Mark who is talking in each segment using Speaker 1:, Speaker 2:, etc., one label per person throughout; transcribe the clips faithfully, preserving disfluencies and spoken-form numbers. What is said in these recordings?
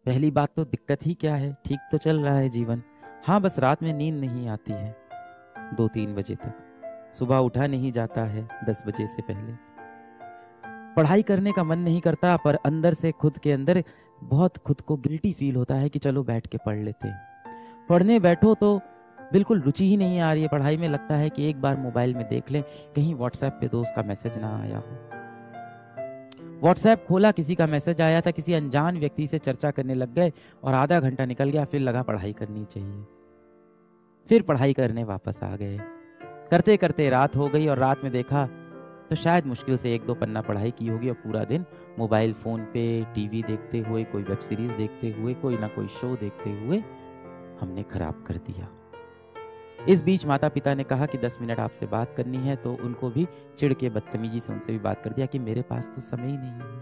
Speaker 1: पहली बात तो दिक्कत ही क्या है, ठीक तो चल रहा है जीवन। हाँ, बस रात में नींद नहीं आती है दो तीन बजे तक, सुबह उठा नहीं जाता है दस बजे से पहले, पढ़ाई करने का मन नहीं करता, पर अंदर से खुद के अंदर बहुत खुद को गिल्टी फील होता है कि चलो बैठ के पढ़ लेते हैं। पढ़ने बैठो तो बिल्कुल रुचि ही नहीं आ रही है पढ़ाई में, लगता है कि एक बार मोबाइल में देख लें कहीं व्हाट्सएप पे दोस्त का मैसेज ना आया हो। व्हाट्सएप खोला, किसी का मैसेज आया था, किसी अनजान व्यक्ति से चर्चा करने लग गए और आधा घंटा निकल गया, फिर लगा पढ़ाई करनी चाहिए, फिर पढ़ाई करने वापस आ गए। करते करते रात हो गई और रात में देखा तो शायद मुश्किल से एक दो पन्ना पढ़ाई की होगी और पूरा दिन मोबाइल फोन पे टीवी देखते हुए, कोई वेब सीरीज देखते हुए, कोई ना कोई शो देखते हुए हमने खराब कर दिया। इस बीच माता पिता ने कहा कि दस मिनट आपसे बात करनी है, तो उनको भी चिढ़ के बदतमीजी से उनसे भी बात कर दिया कि मेरे पास तो समय ही नहीं है।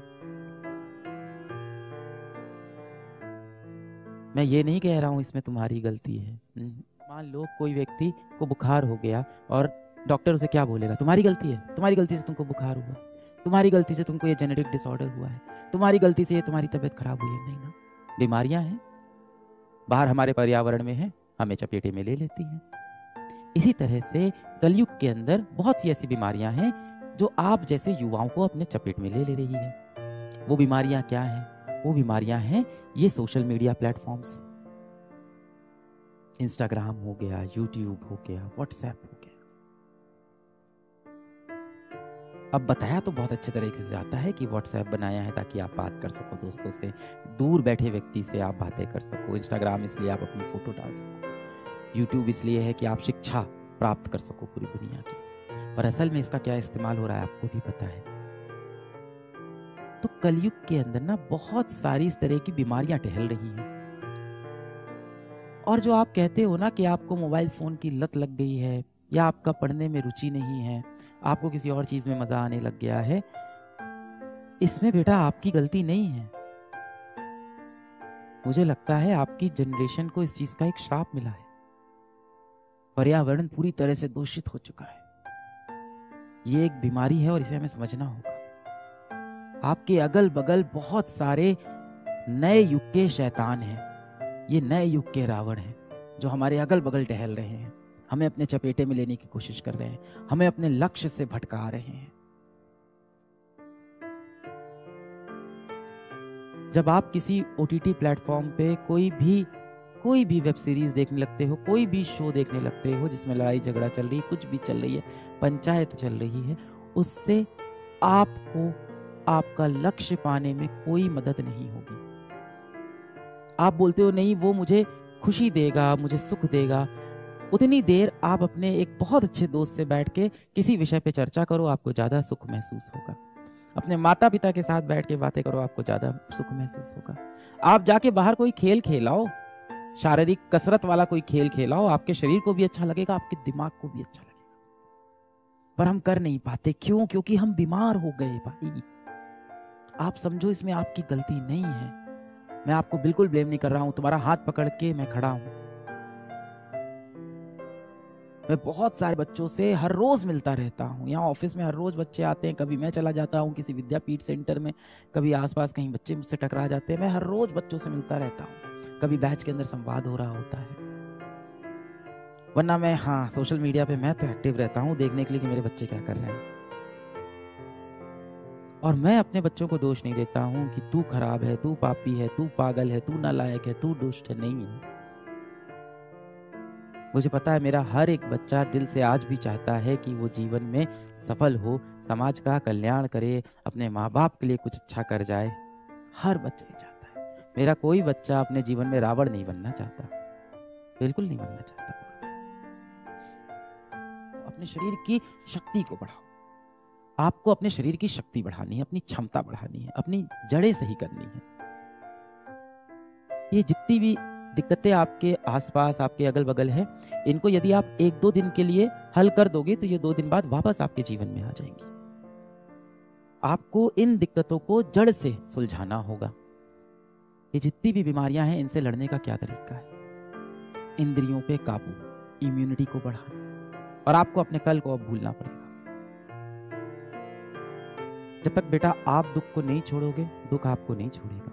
Speaker 1: मैं ये नहीं कह रहा हूं इसमें तुम्हारी गलती है। मान लो कोई व्यक्ति को बुखार हो गया और डॉक्टर उसे क्या बोलेगा, तुम्हारी गलती है, तुम्हारी गलती से तुमको बुखार हुआ, तुम्हारी गलती से तुमको ये जेनेटिक डिसऑर्डर हुआ है, तुम्हारी गलती से ये तुम्हारी तबीयत खराब हुई है। नहीं ना, बीमारियां हैं, बाहर हमारे पर्यावरण में है, हमें चपेटे में ले लेती हैं। इसी तरह से कलयुग के अंदर बहुत सी ऐसी बीमारियां हैं जो आप जैसे युवाओं को अपने चपेट में ले ले रही है। वो बीमारियां क्या हैं? वो बीमारियां हैं ये सोशल मीडिया प्लेटफॉर्म्स, इंस्टाग्राम हो गया, यूट्यूब हो गया, व्हाट्सएप हो गया। अब बताया तो बहुत अच्छे तरीके से जाता है कि व्हाट्सएप बनाया है ताकि आप बात कर सको दोस्तों से, दूर बैठे व्यक्ति से आप बातें कर सको। इंस्टाग्राम इसलिए आप अपनी फोटो डाल सको। यूट्यूब इसलिए है कि आप शिक्षा प्राप्त कर सको पूरी दुनिया की। और असल में इसका क्या इस्तेमाल हो रहा है आपको भी पता है। तो कलयुग के अंदर ना बहुत सारी इस तरह की बीमारियां टहल रही हैं। और जो आप कहते हो ना कि आपको मोबाइल फोन की लत लग गई है, या आपका पढ़ने में रुचि नहीं है, आपको किसी और चीज में मजा आने लग गया है, इसमें बेटा आपकी गलती नहीं है। मुझे लगता है आपकी जनरेशन को इस चीज का एक श्राप मिला है। पर्यावरण पूरी तरह से दूषित हो चुका है, ये एक बीमारी है और इसे हमें समझना होगा। आपके अगल बगल बहुत सारे नए युग के शैतान हैं, ये नए युग के रावण हैं जो हमारे अगल बगल टहल रहे हैं, हमें अपने चपेटे में लेने की कोशिश कर रहे हैं, हमें अपने लक्ष्य से भटका रहे हैं। जब आप किसी ओटीटी प्लेटफॉर्म पे कोई भी कोई भी वेब सीरीज देखने लगते हो, कोई भी शो देखने लगते हो जिसमें लड़ाई झगड़ा चल रही है, कुछ भी चल रही है, पंचायत चल रही है, उससे आपको आपका लक्ष्य पाने में कोई मदद नहीं होगी। आप बोलते हो नहीं वो मुझे खुशी देगा, मुझे सुख देगा। उतनी देर आप अपने एक बहुत अच्छे दोस्त से बैठ के किसी विषय पे चर्चा करो, आपको ज्यादा सुख महसूस होगा। अपने माता पिता के साथ बैठ के बातें करो, आपको ज्यादा सुख महसूस होगा। आप जाके बाहर कोई खेल खेलाओ, शारीरिक कसरत वाला कोई खेल खेलाओ, आपके शरीर को भी अच्छा लगेगा, आपके दिमाग को भी अच्छा लगेगा। पर हम कर नहीं पाते, क्यों? क्योंकि हम बीमार हो गए भाई। आप समझो इसमें आपकी गलती नहीं है, मैं आपको बिल्कुल ब्लेम नहीं कर रहा हूं, तुम्हारा हाथ पकड़ के मैं खड़ा हूं। मैं बहुत सारे बच्चों से हर रोज मिलता रहता हूँ, यहाँ ऑफिस में हर रोज बच्चे आते हैं, कभी मैं चला जाता हूँ किसी विद्यापीठ सेंटर में, कभी आसपास कहीं बच्चे मुझसे टकरा जाते हैं, मैं हर रोज बच्चों से मिलता रहता हूँ, कभी बैच के अंदर संवाद हो रहा होता है। वरना मैं हाँ सोशल मीडिया पे मैं तो एक्टिव रहता हूँ देखने के लिए कि मेरे बच्चे क्या कर रहे हैं। और मैं अपने बच्चों को दोष नहीं देता हूँ कि तू खराब है, तू पापी है, तू पागल है, तू नालायक है, तू दुष्ट है, नहीं है। मुझे पता है मेरा हर एक बच्चा दिल से आज भी चाहता है कि वो जीवन में सफल हो, समाज का कल्याण करे, अपने माँ बाप के लिए कुछ अच्छा कर जाए। हर बच्चा ही चाहता है। मेरा कोई बच्चा अपने जीवन में रावण नहीं बनना चाहता, बिल्कुल नहीं बनना चाहता। अपने शरीर की शक्ति को बढ़ाओ। आपको अपने शरीर की शक्ति बढ़ानी है, अपनी क्षमता बढ़ानी है, अपनी जड़ें सही करनी है। ये जितनी भी दिक्कतें आपके आसपास, आपके अगल बगल है, इनको यदि आप एक दो दिन के लिए हल कर दोगे तो ये दो दिन बाद वापस आपके जीवन में आ जाएंगी। आपको इन दिक्कतों को जड़ से सुलझाना होगा। ये जितनी भी बीमारियां हैं, इनसे लड़ने का क्या तरीका है? इंद्रियों पे काबू, इम्यूनिटी को बढ़ाना, और आपको अपने कल को अब भूलना पड़ेगा। जब तक बेटा आप दुख को नहीं छोड़ोगे, दुख आपको नहीं छोड़ेगा।